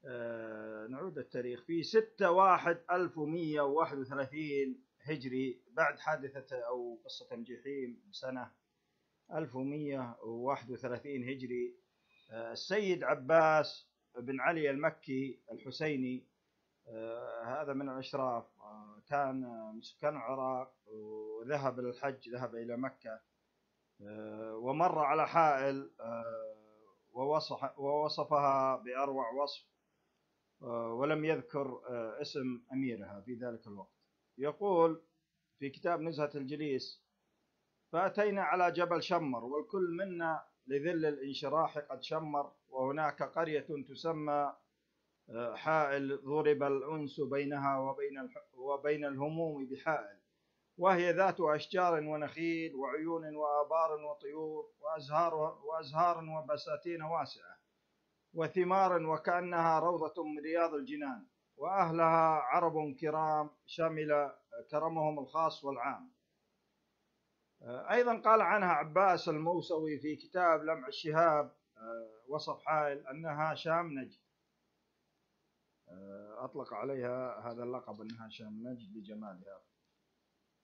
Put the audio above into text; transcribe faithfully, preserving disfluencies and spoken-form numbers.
آه نعود التاريخ في ستة واحد ألف ومئة وواحد وثلاثين هجري، بعد حادثة أو قصة الجحيم بسنة ألف ومئة وواحد وثلاثين هجري، آه السيد عباس بن علي المكي الحسيني، آه هذا من الأشراف، آه كان من سكان العراق وذهب للحج، ذهب إلى مكة آه ومر على حائل آه ووصف ووصفها بأروع وصف، ولم يذكر اسم أميرها في ذلك الوقت. يقول في كتاب نزهة الجليس: فأتينا على جبل شمر والكل منا لذل الانشراح قد شمر، وهناك قرية تسمى حائل ضرب الأنس بينها وبين وبين الهموم بحائل، وهي ذات أشجار ونخيل وعيون وآبار وطيور وأزهار وأزهار وبساتين واسعة وثمار، وكأنها روضة من رياض الجنان، وأهلها عرب كرام شامل كرمهم الخاص والعام. أيضا قال عنها عباس الموسوي في كتاب لمع الشهاب وصف حائل أنها شام نجد، أطلق عليها هذا اللقب أنها شام نجد لجمالها.